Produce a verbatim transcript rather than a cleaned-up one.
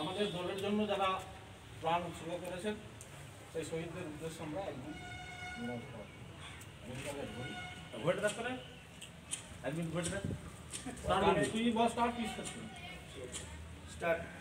আমাদের দলের জন্য যারা প্রাণ উৎসর্গ করেছেন সেই শহীদদের উদ্দেশ্যে আমরা একদম ভোট রাখ করে একদিন ভোট রাখ তুই বস স্টার্ট স্টার্ট